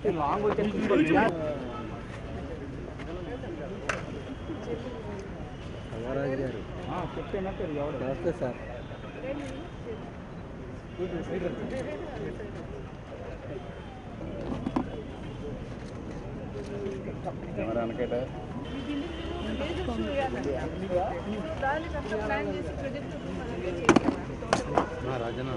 Long వచ్చేసి శివరాజు గారు చెప్తేనా పేరు ఎవరు నమస్తే సార్ అనకేట రాజనా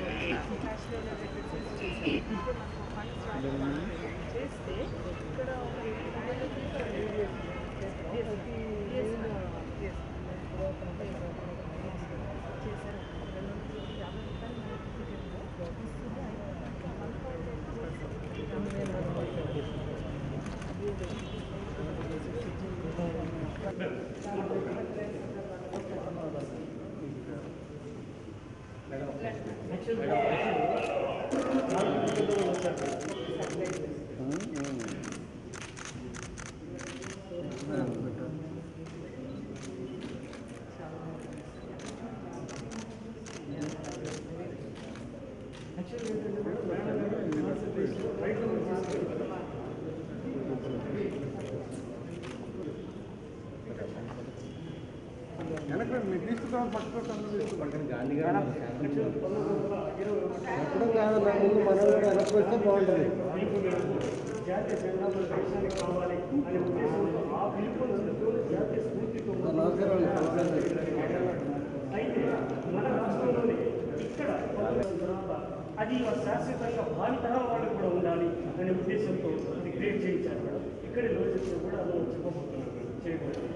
ఎప్పుడు కాదు నా ముందు మనం కూడా వెనక్కి వస్తే బాగుంటుంది అది శాశ్వతంగా భావి తరాల వాళ్ళు కూడా ఉండాలి అనే ఉద్దేశంతో అది క్రియేట్ చేయించారు మేడం. ఇక్కడే లోచర్స్ కూడా అలా చెప్పబోతున్నారు చేయకూడదు.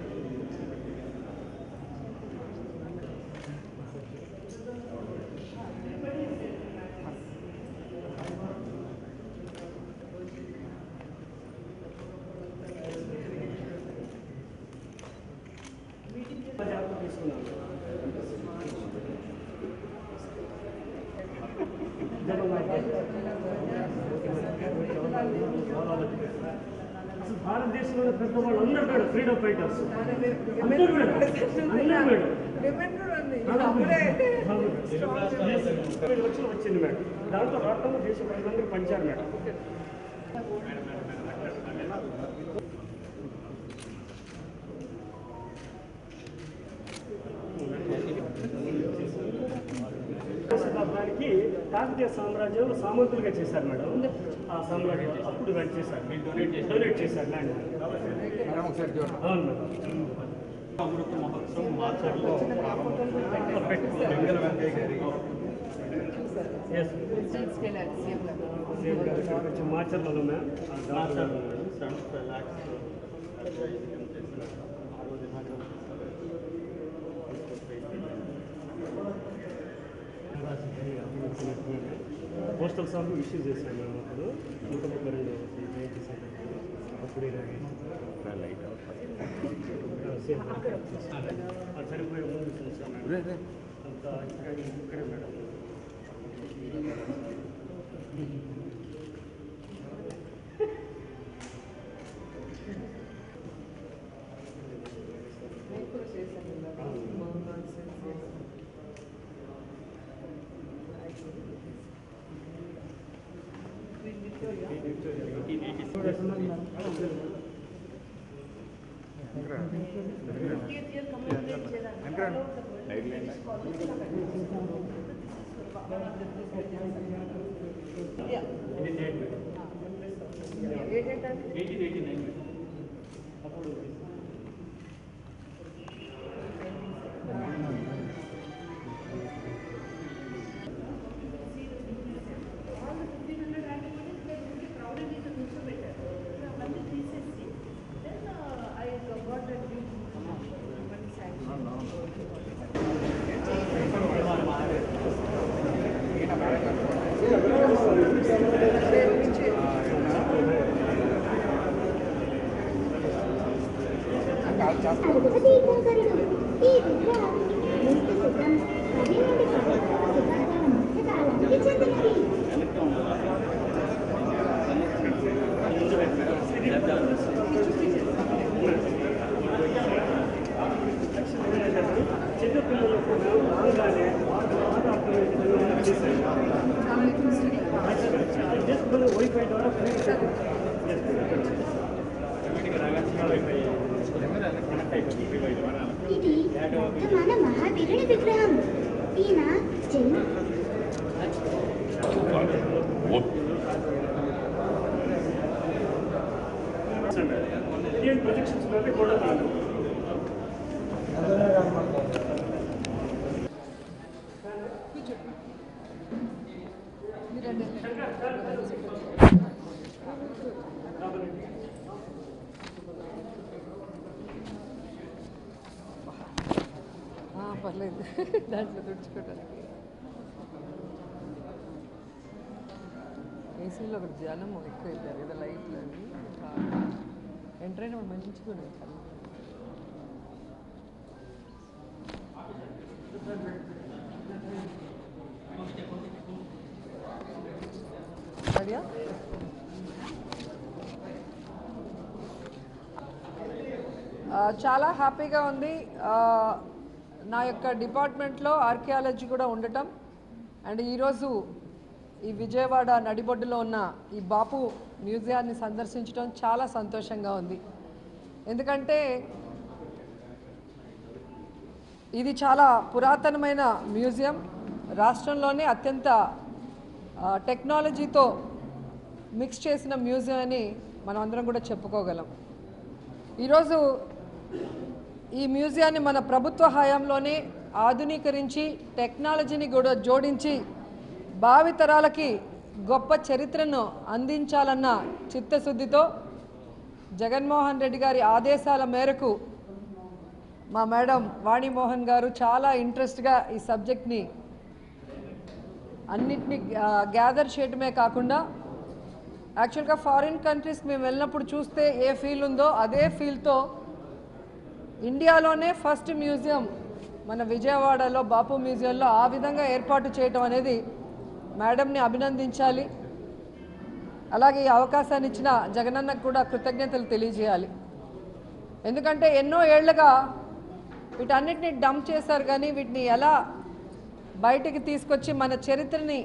భారతదేశంలో పెద్దవాళ్ళు అందరూ కూడా ఫ్రీడమ్ ఫైటర్స్ లక్షలు వచ్చింది మేడం. దాంట్లో రాష్ట్రంలో దేశ ప్రజలందరూ పంచారు మేడం. శతాబ్దానికి కాకతీయ సామ్రాజ్యంలో సామంతులుగా చేశారు మేడం. ఆ సామ్రాజ్యం అప్పుడు కానీ చేశారు, డొనేట్ చేశారు ల్యాండ్. అవును మేడం. అమృత మహోత్సవం మార్చర్లో మార్చర్లలో మ్యామ్ పోస్టల్ సార్లు ఇష్యూ చేశాను మేము అప్పుడు 132 అప్పుడే సరిపోయే ముందు చూసాను అంతా ఇక్కడే మేడం. వైఫ్ వైఫై ద్వారా కనెక్ట్ ఇది వర్తమాన మహావీరుని విగ్రహం. ఈయన జైన్ ఇండియన్ ప్రొజెక్షన్స్ కూడా పర్లేదు దాంట్లో తుడుచుకోవడానికి ఏసీలో ఒకటి జనం ఎక్కువ వెళ్ళారు కదా లైట్లు అవి ఎంటర్ అయినప్పుడు మంచిగా ఉన్నాయి అడియా చాలా హ్యాపీగా ఉంది. నా యొక్క డిపార్ట్మెంట్లో ఆర్కియాలజీ కూడా ఉండటం అండ్ ఈరోజు ఈ విజయవాడ నడిబొడ్డులో ఉన్న ఈ బాపు మ్యూజియాన్ని సందర్శించడం చాలా సంతోషంగా ఉంది. ఎందుకంటే ఇది చాలా పురాతనమైన మ్యూజియం, రాష్ట్రంలోనే అత్యంత టెక్నాలజీతో మిక్స్ చేసిన మ్యూజియం అని మనం అందరం కూడా చెప్పుకోగలం. ఈరోజు ఈ మ్యూజియాన్ని మన ప్రభుత్వ హయాంలోనే ఆధునీకరించి టెక్నాలజీని కూడా జోడించి భావితరాలకి గొప్ప చరిత్రను అందించాలన్న చిత్తశుద్ధితో జగన్మోహన్ రెడ్డి గారి ఆదేశాల మేరకు మా మేడం వాణిమోహన్ గారు చాలా ఇంట్రెస్ట్గా ఈ సబ్జెక్ట్ని అన్నిటినీ గ్యాదర్ చేయడమే కాకుండా యాక్చువల్గా ఫారిన్ కంట్రీస్కి మేము వెళ్ళినప్పుడు చూస్తే ఏ ఫీల్ ఉందో అదే ఫీల్తో ఇండియాలోనే ఫస్ట్ మ్యూజియం మన విజయవాడలో బాపు మ్యూజియంలో ఆ విధంగా ఏర్పాటు చేయటం అనేది మేడంని అభినందించాలి. అలాగే ఈ అవకాశాన్ని ఇచ్చిన జగనన్నకు కూడా కృతజ్ఞతలు తెలియజేయాలి. ఎందుకంటే ఎన్నో ఏళ్లుగా వీటన్నిటిని డంప్ చేశారు, కానీ వీటిని ఎలా బయటికి తీసుకొచ్చి మన చరిత్రని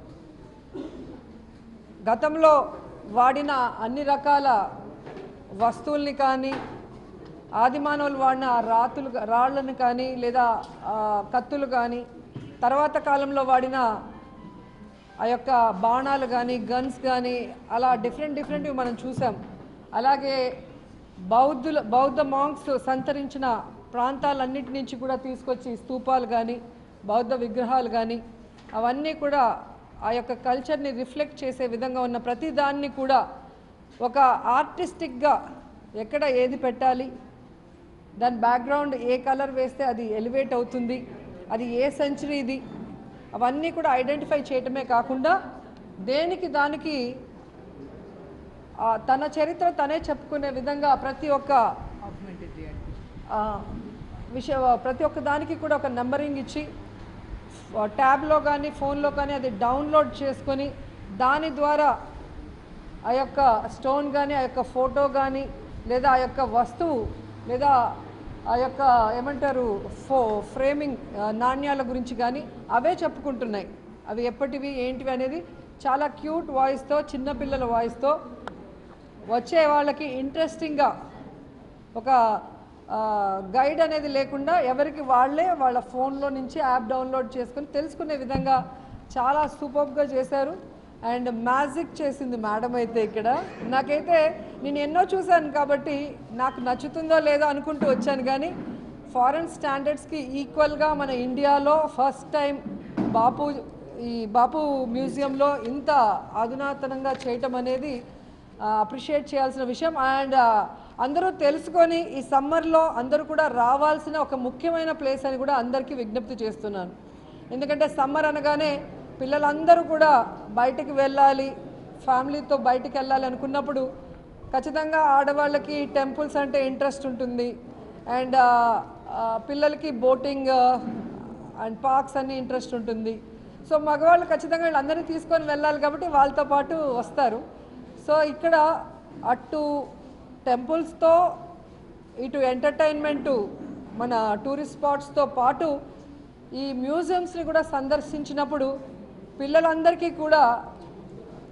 గతంలో వాడిన అన్ని రకాల వస్తువుల్ని కానీ ఆదిమానవులు వాడిన రాళ్ళను కానీ లేదా కత్తులు కానీ తర్వాత కాలంలో వాడిన ఆ యొక్క బాణాలు కానీ గన్స్ కానీ అలా డిఫరెంట్వి మనం చూసాం. అలాగే బౌద్ధ మాంక్స్ సంతరించిన ప్రాంతాలన్నిటి నుంచి కూడా తీసుకొచ్చి స్తూపాలు కానీ బౌద్ధ విగ్రహాలు కానీ అవన్నీ కూడా ఆ యొక్క కల్చర్ని రిఫ్లెక్ట్ చేసే విధంగా ఉన్న ప్రతి దాన్ని కూడా ఒక ఆర్టిస్టిక్గా ఎక్కడ ఏది పెట్టాలి, దాని బ్యాక్గ్రౌండ్ ఏ కలర్ వేస్తే అది ఎలివేట్ అవుతుంది, అది ఏ సెంచరీది, అవన్నీ కూడా ఐడెంటిఫై చేయటమే కాకుండా దేనికి దానికి తన చరిత్ర తనే చెప్పుకునే విధంగా ప్రతి ఒక్క దానికి కూడా ఒక నెంబరింగ్ ఇచ్చి ట్యాబ్లో కానీ ఫోన్లో కానీ అది డౌన్లోడ్ చేసుకొని దాని ద్వారా ఆ యొక్క స్టోన్ కానీ ఆ యొక్క ఫోటో కానీ లేదా ఆ యొక్క వస్తువు లేదా ఆ యొక్క ఏమంటారు ఫ్రేమింగ్ నాణ్యాల గురించి కానీ అవే చెప్పుకుంటున్నాయి. అవి ఎప్పటివి ఏంటివి అనేది చాలా క్యూట్ వాయిస్తో చిన్నపిల్లల వాయిస్తో వచ్చే వాళ్ళకి ఇంట్రెస్టింగ్గా ఒక గైడ్ అనేది లేకుండా ఎవరికి వాళ్ళే వాళ్ళ ఫోన్లో నుంచి యాప్ డౌన్లోడ్ చేసుకొని తెలుసుకునే విధంగా చాలా సూపర్గా చేశారు. అండ్ మ్యాజిక్ చేసింది మేడం అయితే ఇక్కడ. నాకైతే నేను ఎన్నో చూశాను కాబట్టి నాకు నచ్చుతుందో లేదో అనుకుంటూ వచ్చాను, కానీ ఫారెన్ స్టాండర్డ్స్కి ఈక్వల్గా మన ఇండియాలో ఫస్ట్ టైం ఈ బాపు మ్యూజియంలో ఇంత అధునాతనంగా చేయటం అనేది అప్రిషియేట్ చేయాల్సిన విషయం. అండ్ అందరూ తెలుసుకొని ఈ సమ్మర్లో అందరూ కూడా రావాల్సిన ఒక ముఖ్యమైన ప్లేస్ అని కూడా అందరికీ విజ్ఞప్తి చేస్తున్నాను. ఎందుకంటే సమ్మర్ అనగానే పిల్లలందరూ కూడా బయటికి వెళ్ళాలి, ఫ్యామిలీతో బయటికి వెళ్ళాలి అనుకున్నప్పుడు ఖచ్చితంగా ఆడవాళ్ళకి టెంపుల్స్ అంటే ఇంట్రెస్ట్ ఉంటుంది, అండ్ పిల్లలకి బోటింగ్ అండ్ పార్క్స్ అన్నీ ఇంట్రెస్ట్ ఉంటుంది. సో మగవాళ్ళు ఖచ్చితంగా వీళ్ళందరినీ తీసుకొని వెళ్ళాలి కాబట్టి వాళ్ళతో పాటు వస్తారు. సో ఇక్కడ అటు టెంపుల్స్తో ఇటు ఎంటర్టైన్మెంటు మన టూరిస్ట్ స్పాట్స్తో పాటు ఈ మ్యూజియంస్ని కూడా సందర్శించినప్పుడు పిల్లలందరికీ కూడా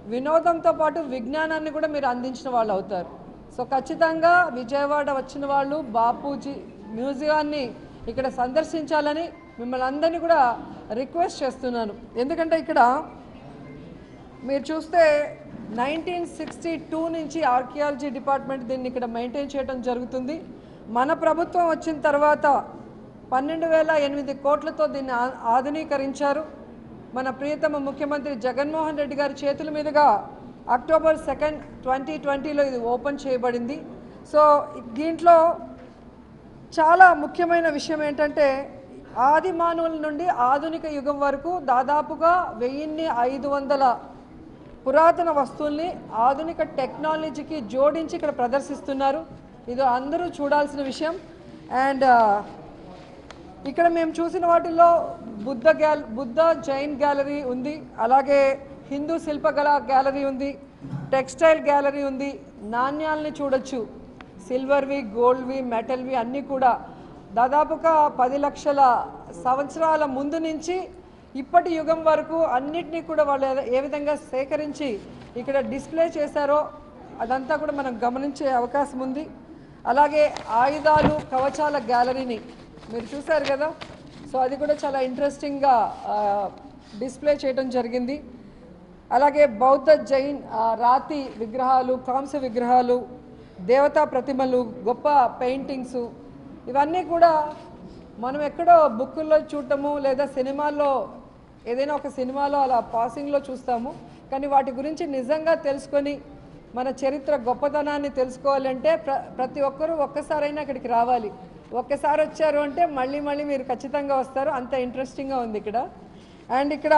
వినోదంతో పాటు విజ్ఞానాన్ని కూడా మీరు అందించిన వాళ్ళు అవుతారు. సో ఖచ్చితంగా విజయవాడ వచ్చిన వాళ్ళు బాపూజీ మ్యూజియాన్ని ఇక్కడ సందర్శించాలని మిమ్మల్ని అందరినీ కూడా రిక్వెస్ట్ చేస్తున్నాను. ఎందుకంటే ఇక్కడ మీరు చూస్తే 1962 నుంచి ఆర్కియాలజీ డిపార్ట్మెంట్ దీన్ని ఇక్కడ మెయింటైన్ చేయడం జరుగుతుంది. మన ప్రభుత్వం వచ్చిన తర్వాత 12,008 కోట్లతో దీన్ని ఆధునీకరించారు. మన ప్రియతమ ముఖ్యమంత్రి జగన్మోహన్ రెడ్డి గారి చేతుల మీదుగా అక్టోబర్ 2, 2020లో ఇది ఓపెన్ చేయబడింది. సో దీంట్లో చాలా ముఖ్యమైన విషయం ఏంటంటే ఆది మానవుల నుండి ఆధునిక యుగం వరకు దాదాపుగా 1500 పురాతన వస్తువుల్ని ఆధునిక టెక్నాలజీకి జోడించి ఇక్కడ ప్రదర్శిస్తున్నారు. ఇది అందరూ చూడాల్సిన విషయం. అండ్ ఇక్కడ మేము చూసిన వాటిల్లో బుద్ధ జైన్ గ్యాలరీ ఉంది, అలాగే హిందూ శిల్పకళ గ్యాలరీ ఉంది, టెక్స్టైల్ గ్యాలరీ ఉంది. నాణ్యాలని చూడొచ్చు, సిల్వర్వి, గోల్డ్వి, మెటల్వి అన్నీ కూడా దాదాపుగా 10 లక్షల సంవత్సరాల ముందు నుంచి ఇప్పటి యుగం వరకు అన్నిటినీ కూడా వాళ్ళు ఏ విధంగా సేకరించి ఇక్కడ డిస్ప్లే చేశారో అదంతా కూడా మనం గమనించే అవకాశం ఉంది. అలాగే ఆయుధాలు, కవచాల గ్యాలరీని మీరు చూశారు కదా. సో అది కూడా చాలా ఇంట్రెస్టింగ్గా డిస్ప్లే చేయడం జరిగింది. అలాగే బౌద్ధ జైన్ రాతి విగ్రహాలు, కాంస్య విగ్రహాలు, దేవతా ప్రతిమలు, గొప్ప పెయింటింగ్స్, ఇవన్నీ కూడా మనం ఎక్కడో బుక్కుల్లో చూడటము లేదా సినిమాల్లో ఏదైనా ఒక సినిమాలో అలా పాసింగ్లో చూస్తాము. కానీ వాటి గురించి నిజంగా తెలుసుకొని మన చరిత్ర గొప్పతనాన్ని తెలుసుకోవాలంటే ప్రతి ఒక్కరూ ఒక్కసారైనా ఇక్కడికి రావాలి. ఒక్కసారి వచ్చారు అంటే మళ్ళీ మళ్ళీ మీరు ఖచ్చితంగా వస్తారు. అంత ఇంట్రెస్టింగ్గా ఉంది ఇక్కడ. అండ్ ఇక్కడ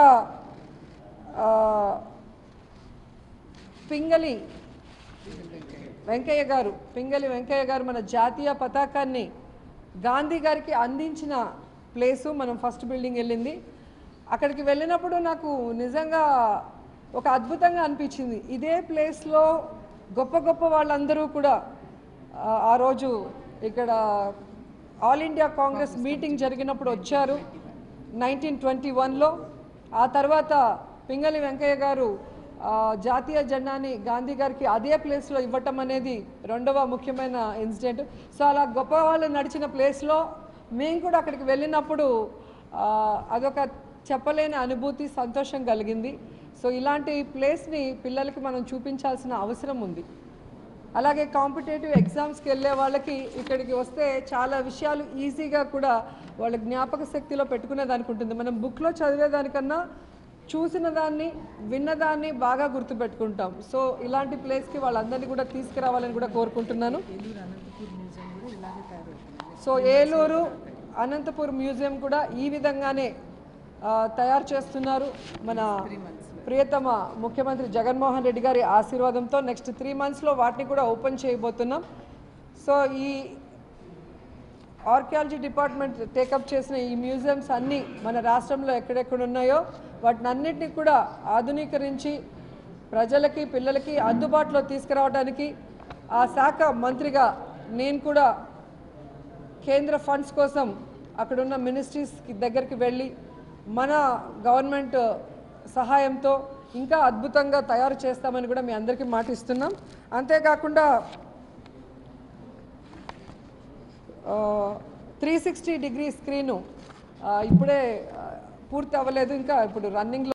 పింగళి వెంకయ్య గారు మన జాతీయ పతాకాన్ని గాంధీ గారికి అందించిన ప్లేసు. మనం ఫస్ట్ బిల్డింగ్ వెళ్ళింది. అక్కడికి వెళ్ళినప్పుడు నాకు నిజంగా ఒక అద్భుతంగా అనిపించింది. ఇదే ప్లేస్లో గొప్ప గొప్ప వాళ్ళందరూ కూడా ఆ రోజు ఇక్కడ ఆల్ ఇండియా కాంగ్రెస్ మీటింగ్ జరిగినప్పుడు వచ్చారు 1921లో. ఆ తర్వాత పింగళి వెంకయ్య గారు జాతీయ జెండాని గాంధీ గారికి అదే ప్లేస్లో ఇవ్వటం అనేది రెండవ ముఖ్యమైన ఇన్సిడెంట్. సో అలా గొప్ప వాళ్ళు నడిచిన ప్లేస్లో మేము కూడా అక్కడికి వెళ్ళినప్పుడు అదొక చెప్పలేని అనుభూతి, సంతోషం కలిగింది. సో ఇలాంటి ప్లేస్ని పిల్లలకి మనం చూపించాల్సిన అవసరం ఉంది. అలాగే కాంపిటేటివ్ ఎగ్జామ్స్కి వెళ్ళే వాళ్ళకి ఇక్కడికి వస్తే చాలా విషయాలు ఈజీగా కూడా వాళ్ళ జ్ఞాపక శక్తిలో పెట్టుకునేదానికి ఉంటుంది. మనం బుక్లో చదివేదానికన్నా చూసిన దాన్ని, విన్నదాన్ని బాగా గుర్తుపెట్టుకుంటాం. సో ఇలాంటి ప్లేస్కి వాళ్ళందరినీ కూడా తీసుకురావాలని కూడా కోరుకుంటున్నాను. సో ఏలూరు అనంతపూర్ మ్యూజియం కూడా ఈ విధంగానే తయారు చేస్తున్నారు. మన ప్రియతమ ముఖ్యమంత్రి జగన్మోహన్ రెడ్డి గారి ఆశీర్వాదంతో నెక్స్ట్ 3 monthsలో వాటిని కూడా ఓపెన్ చేయబోతున్నాం. సో ఈ ఆర్కియాలజీ డిపార్ట్మెంట్ టేకప్ చేసిన ఈ మ్యూజియంస్ అన్నీ మన రాష్ట్రంలో ఎక్కడెక్కడ ఉన్నాయో వాటిని అన్నింటినీ కూడా ఆధునీకరించి ప్రజలకి, పిల్లలకి అందుబాటులో తీసుకురావడానికి ఆ శాఖ మంత్రిగా నేను కూడా కేంద్ర ఫండ్స్ కోసం అక్కడున్న మినిస్ట్రీస్ దగ్గరికి వెళ్ళి మన గవర్నమెంట్ సహాయంతో ఇంకా అద్భుతంగా తయారు చేస్తామని కూడా మీ అందరికీ మాట ఇస్తున్నాం. అంతేకాకుండా 360 degree స్క్రీను ఇప్పుడే పూర్తి అవ్వలేదు, ఇంకా ఇప్పుడు రన్నింగ్లో